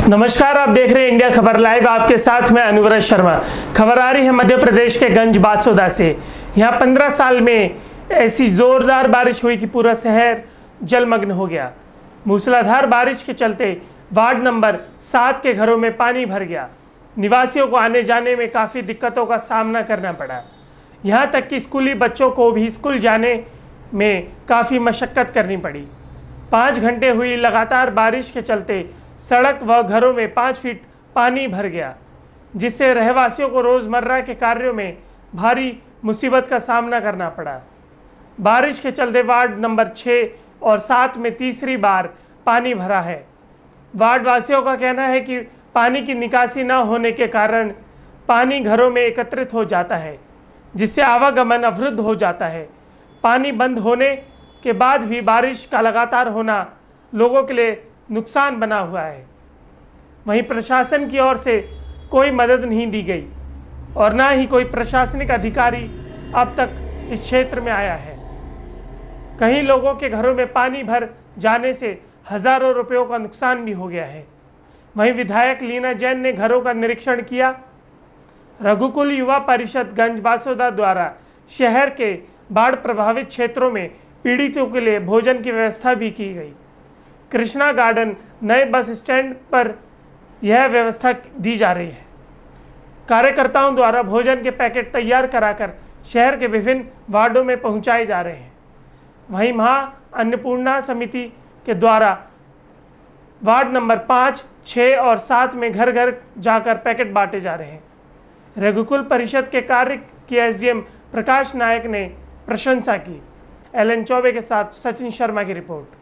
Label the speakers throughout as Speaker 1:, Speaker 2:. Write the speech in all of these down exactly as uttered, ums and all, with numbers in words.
Speaker 1: नमस्कार, आप देख रहे हैं इंडिया खबर लाइव। आपके साथ में अनुव्रत शर्मा। खबर आ रही है मध्य प्रदेश के गंज बासोदा से। यहाँ पंद्रह साल में ऐसी जोरदार बारिश हुई कि पूरा शहर जलमग्न हो गया। मूसलाधार बारिश के चलते वार्ड नंबर सात के घरों में पानी भर गया। निवासियों को आने जाने में काफ़ी दिक्कतों का सामना करना पड़ा। यहाँ तक कि स्कूली बच्चों को भी स्कूल जाने में काफ़ी मशक्क़त करनी पड़ी। पाँच घंटे हुई लगातार बारिश के चलते सड़क व घरों में पाँच फीट पानी भर गया, जिससे रहवासियों को रोज़मर्रा के कार्यों में भारी मुसीबत का सामना करना पड़ा। बारिश के चलते वार्ड नंबर छः और सात में तीसरी बार पानी भरा है। वार्ड वासियों का कहना है कि पानी की निकासी न होने के कारण पानी घरों में एकत्रित हो जाता है, जिससे आवागमन अवरुद्ध हो जाता है। पानी बंद होने के बाद भी बारिश का लगातार होना लोगों के लिए नुकसान बना हुआ है। वहीं प्रशासन की ओर से कोई मदद नहीं दी गई और ना ही कोई प्रशासनिक अधिकारी अब तक इस क्षेत्र में आया है। कई लोगों के घरों में पानी भर जाने से हज़ारों रुपयों का नुकसान भी हो गया है। वहीं विधायक लीना जैन ने घरों का निरीक्षण किया। रघुकुल युवा परिषद गंज बासोदा द्वारा शहर के बाढ़ प्रभावित क्षेत्रों में पीड़ितों के लिए भोजन की व्यवस्था भी की गई। कृष्णा गार्डन नए बस स्टैंड पर यह व्यवस्था दी जा रही है। कार्यकर्ताओं द्वारा भोजन के पैकेट तैयार कराकर शहर के विभिन्न वार्डों में पहुंचाए जा रहे हैं। वहीं महा अन्नपूर्णा समिति के द्वारा वार्ड नंबर पाँच, छः और सात में घर घर जाकर पैकेट बांटे जा रहे हैं। रघुकुल परिषद के कार्य की एसडीएम प्रकाश नायक ने प्रशंसा की। एल एन चौबे के साथ सचिन शर्मा की रिपोर्ट।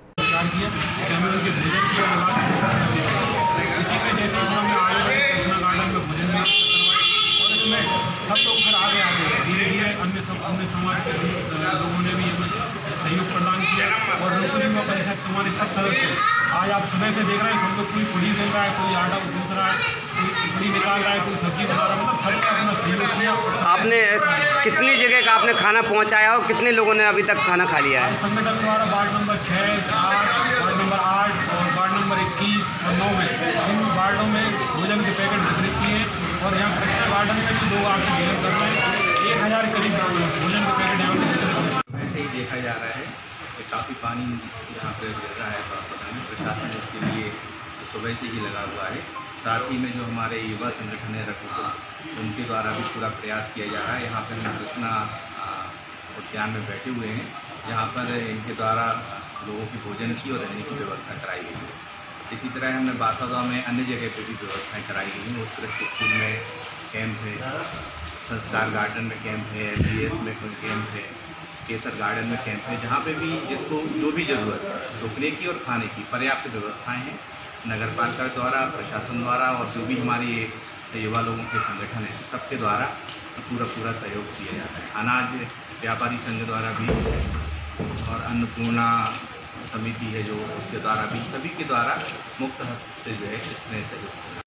Speaker 2: सब लोग फिर आगे आगे धीरे धीरे अन्य सब अन्य समाज के लोगों ने भी सहयोग प्रदान किया और रघुकुल युवा परिषद हमारे सब सदस्य आज आप सुबह से देख रहे हैं। सब लोग कोई पुड़ी दे रहा है, कोई आटा गूंथ रहा है, कोई पुड़ी निकाल रहा है, कोई सब्जी बना रहा है। मतलब सबने अपना सहयोग किया।
Speaker 3: आपने कितनी जगह का आपने खाना पहुंचाया और कितने लोगों ने अभी तक खाना खा लिया है?
Speaker 2: संगठन द्वारा वार्ड नंबर छः, सात, वार्ड नंबर आठ और वार्ड नंबर इक्कीस और नौ में इन वार्डों में भोजन के पैकेट वितरित किए और यहाँ कृष्णा गार्डन में भी लोग आके भोजन कर रहे हैं। एक हज़ार करीब भोजन के पैकेट यहाँ पर
Speaker 4: ऐसे ही देखा जा रहा है कि काफ़ी पानी यहाँ पर गिर रहा है बासोदा में। प्रशासन इसके लिए सुबह से ही लगा हुआ है। साथ ही में जो हमारे युवा संगठन है रघुकुल, उनके द्वारा भी पूरा प्रयास किया जा रहा है। यहाँ पर हम कृष्णा उद्यान में बैठे हुए हैं, जहाँ पर इनके द्वारा लोगों की भोजन की और रहने की व्यवस्था कराई गई है। इसी तरह हमने बासोदा में अन्य जगह पर भी व्यवस्थाएँ कराई गई हैं। उत्कृष्ट स्कूल में कैंप है, संस्कार गार्डन में कैंप है, बी एस में कोई कैंप है, केसर गार्डन में कैंप है, जहाँ पे भी जिसको जो भी ज़रूरत है रुकने की और खाने की पर्याप्त व्यवस्थाएं हैं। नगर पालिका द्वारा, प्रशासन द्वारा और जो भी हमारी युवा लोगों के संगठन है, सबके द्वारा पूरा पूरा सहयोग किया जाता है। अनाज व्यापारी संघ द्वारा भी और अन्नपूर्णा समिति है जो, उसके द्वारा भी, सभी के द्वारा मुक्त हस्त से जो है इसमें सहयोग